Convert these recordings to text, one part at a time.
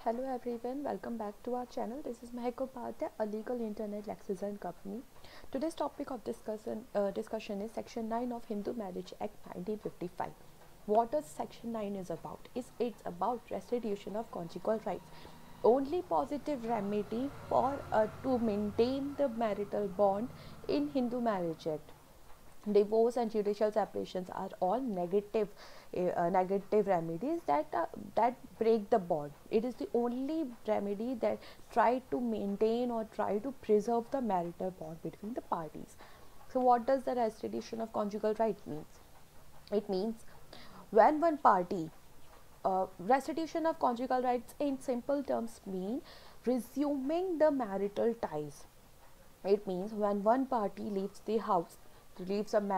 Hello everyone, welcome back to our channel. This is Mahek, a legal internet LEXIS and company. Today's topic of discussion is Section 9 of Hindu Marriage Act 1955. What does Section 9 is about? It's about restitution of conjugal rights. Only positive remedy for to maintain the marital bond in Hindu Marriage Act. Divorce and judicial separations are all negative remedies that break the bond. It is the only remedy that try to maintain or try to preserve the marital bond between the parties. So what does the restitution of conjugal rights means? It means when one party restitution of conjugal rights in simple terms mean resuming the marital ties. It means when one party leaves the house, leaves a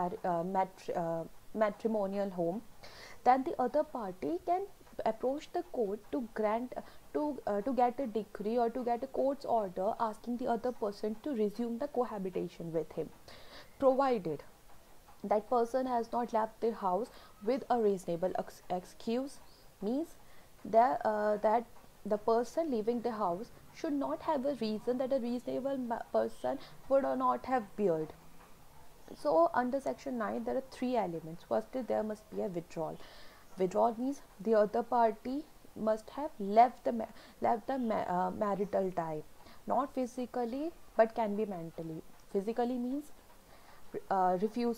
matrimonial home, then the other party can approach the court to grant to get a decree or to get a court's order asking the other person to resume the cohabitation with him, provided that person has not left the house with a reasonable excuse. Means that the person leaving the house should not have a reason that a reasonable person would not have beared. So under section 9 there are three elements. Firstly, there must be a withdrawal. Withdrawal means the other party must have left the marital tie, not physically but can be mentally. Physically means refuse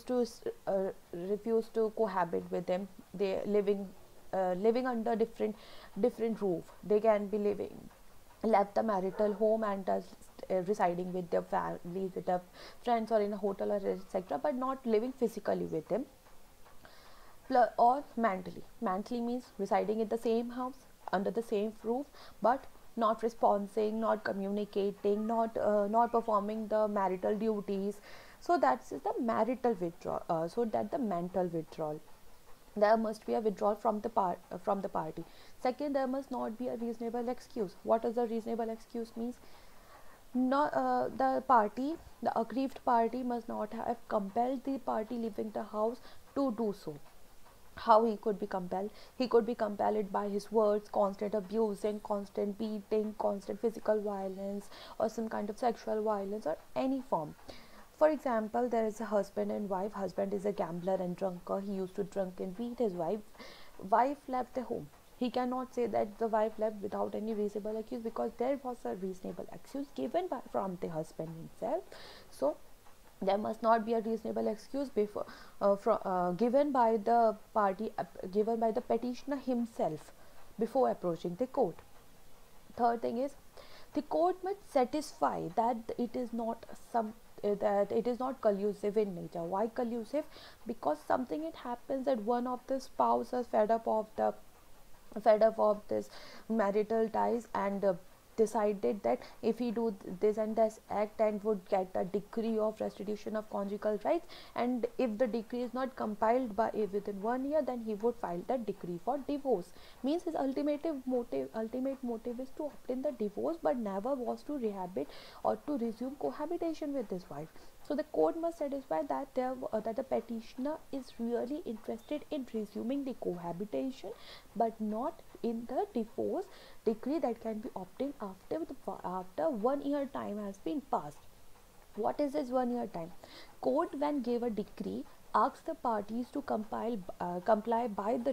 to cohabit with them. They living under different roof. They can be living left the marital home and residing with their families, with their friends, or in a hotel or etc., but not living physically with them. Or mentally means residing in the same house under the same roof but not responding, not communicating, not performing the marital duties. So that's the marital withdrawal. So that the mental withdrawal. There must be a withdrawal from the party. Second, there must not be a reasonable excuse. What does the reasonable excuse means? Not the aggrieved party must not have compelled the party leaving the house to do so. How he could be compelled? He could be compelled by his words, constant abusing, constant beating, constant physical violence, or some kind of sexual violence, or any form. For example, there is a husband and wife. Husband is a gambler and drunker. He used to drink and beat his wife. Wife left the home. He cannot say that the wife left without any reasonable excuse, because there was a reasonable excuse given from the husband himself. So there must not be a reasonable excuse given by the party, given by the petitioner himself before approaching the court. Third thing is, the court must satisfy that it is not collusive in nature. Why collusive? Because something it happens that one of the spouses fed up of this marital ties and decided that if he do this and this act and would get a decree of restitution of conjugal rights, and if the decree is not compiled by within 1 year, then he would file the decree for divorce. Means his ultimate motive is to obtain the divorce, but never was to rehabit or to resume cohabitation with his wife. So the court must satisfy that the petitioner is really interested in resuming the cohabitation, but not in the divorce decree that can be obtained after 1 year time has been passed. What is this 1 year time? Court, when gave a decree, asks the parties to comply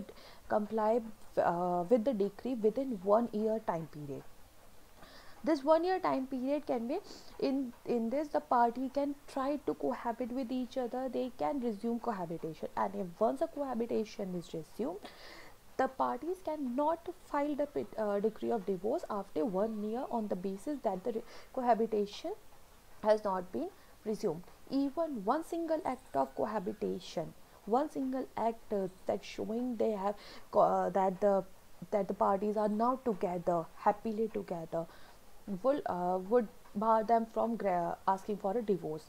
with the decree within 1 year time period. This 1 year time period can be in this the party can try to cohabit with each other. They can resume cohabitation, and if once a cohabitation is resumed, the parties cannot file the decree of divorce after 1 year on the basis that the cohabitation has not been resumed. Even one single act of cohabitation, one single act that showing they have that the parties are now together, happily together, would bar them from asking for a divorce.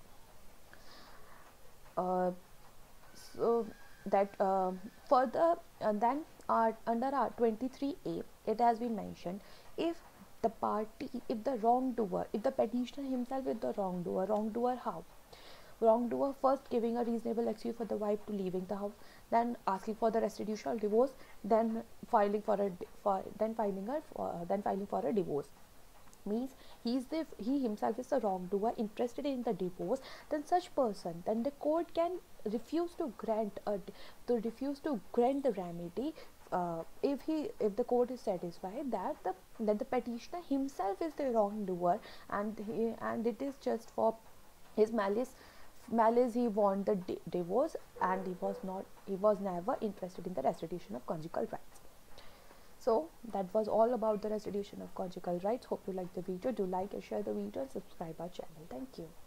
Uh, so that further, and then under our 23A, it has been mentioned, if the petitioner himself is the wrongdoer how? Wrongdoer first giving a reasonable excuse for the wife to leaving the house, then asking for the restitution or divorce, then filing for a then filing for a divorce. Means he himself is the wrongdoer interested in the divorce. Then such person, then the court can refuse to grant the remedy, if the court is satisfied that the petitioner himself is the wrongdoer, and it is just for his malice he want the divorce, and he was never interested in the restitution of conjugal rights. So that was all about the restitution of conjugal rights. Hope you like the video. Do like and share the video and subscribe our channel. Thank you.